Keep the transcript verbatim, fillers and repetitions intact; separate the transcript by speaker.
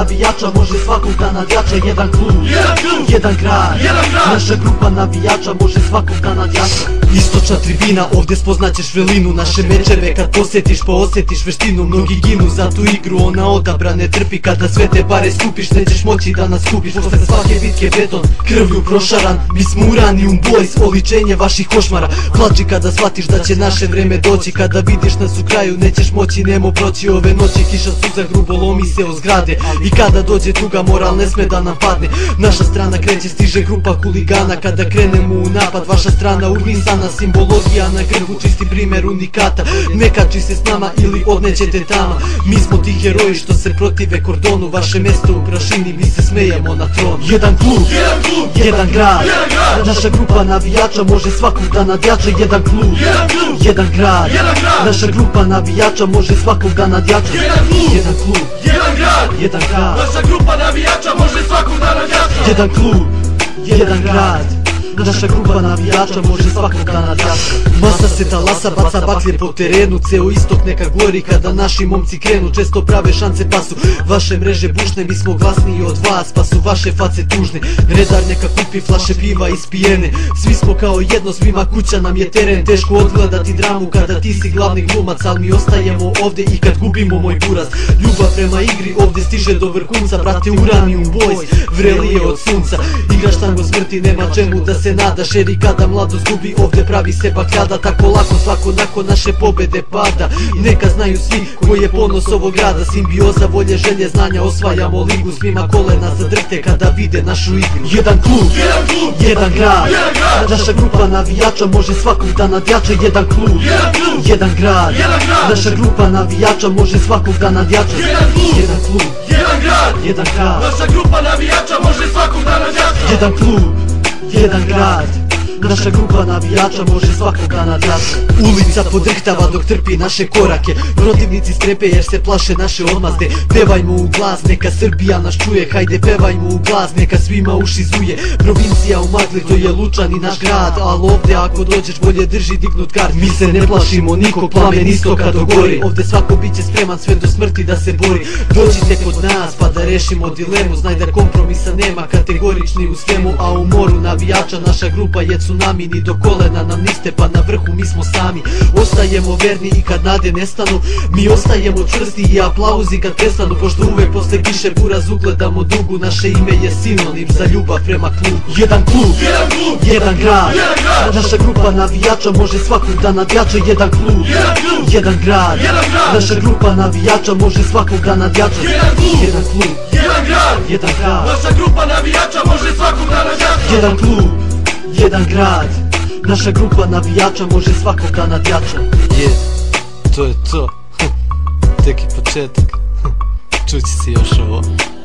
Speaker 1: navijača može svakog da nadjača. Jedan klub, jedan grad, naša grupa navijača može svakog da nadjača. Istočna tribina, ovdje spoznaćeš vrelinu naše mečeve. Kad posjetiš pa osjetiš veštinu. Mnogi ginu za tu igru, ona odabrane trpi. Kada sve te pare skupiš, nećeš moći da nas kupiš. Posle svake bitke beton, krvlju prošaran. Mi smo Uranium Boys, oličenje vaših košmara. Plači kada shvatiš da će naše vreme doći. Kada vidiš nas u kraju, nećeš moći nemo proći ove noći. Kiša suza grubo lomi se o zgrade. I kada dođe tuga, moral ne sme da nam padne. Naša strana kreće, stiže grupa huligana. Kada krenemo u napad, vaša strana urnisana. Simbologija na grbu, čisti primer unikata. Ne kači se s nama ili odnećete tama. Mi smo ti heroji što se protive kordonu. Vaše mesto u prašini, mi se smejemo na tronu. Jedan klub, jedan grad, naša grupa navijača može svakog da nadjača. Jedan klub, jedan grad, naša grupa navijača može svakog da nadjača. Jedan klub, jedan grad, jedan grad, naša grupa navijača može svakog da nadjača. Jedan klub, jedan grad, naša grupa navijača može svakog da nadjača. Masa se talasa, baca baklje po terenu. Ceo istok neka gori kada naši momci krenu. Često prave šance pa su vaše mreže bušne. Mi smo glasniji od vas pa su vaše face tužne. Redar neka kupi flaše piva ispijene. Svi smo kao jedno, svima kuća nam je teren. Teško odgledati dramu kada ti si glavni glumac. Al mi ostajemo ovdje i kad gubimo moj buraz. Ljubav prema igri ovdje stiže do vrhunca. Brate Uranium Boys, vrelije od sunca. Igraš tango smrti, nema čemu da se nadaš. Jer i kada mladost gubi, ovdje pravi se bakljada. Tako lako svako nakon naše pobede pada. Neka znaju svi koji je ponos ovog grada. Simbioza volje, želje, znanja, osvajamo ligu. Svima kolena zadrhte kada vide našu igru. Jedan klub, jedan grad, naša grupa navijača može svakog da nadjača. Jedan klub, jedan grad, naša grupa navijača može svakog da nadjača. Jedan klub, jedan grad, jedan grad, naša grupa navijača može svakog da nadjača. Jedan klub, jedan grad, naša grupa navijača može svakog da nadjača. Ulica podrhtava dok trpi naše korake. Protivnici strepe jer se plaše naše odmazde. Pevajmo u glas, neka Srbija nas čuje. Hajde pevajmo u glas, neka svima uši zuje. Provincija u magli, to je Lučan i naš grad. Al ovdje ako dođeš bolje drži dignut kart. Mi se ne plašimo nikog, plamen istoka dogori. Ovdje svako biće spreman sve do smrti da se bori. Dođite kod nas pa da rešimo dilemu. Znaj da kompromisa nema, kategorični u svemu. A u moru navijača naša grupa je tsunami. Ni do kolena nam niste pa na vrhu mi smo sami. Ostajemo verni i kad nade nestanu. Mi ostajemo čvrsti i aplauzi kad prestanu. Pošto uvek posle kiše buraz ugledamo dugu. Naše ime je sinonim za ljubav prema klubu. Jedan klub, jedan grad, naša grupa navijača može svakog da nadjača. Jedan klub, jedan grad, naša grupa navijača može svakog da nadjača. Jedan klub, jedan grad, jedan grad, naša grupa navijača može svakog da nadjača. Jedan klub, jedan grad, naša grupa navijača može svakog da nadjača.
Speaker 2: Je, to je to. Tek i početak. Čući se još ovo.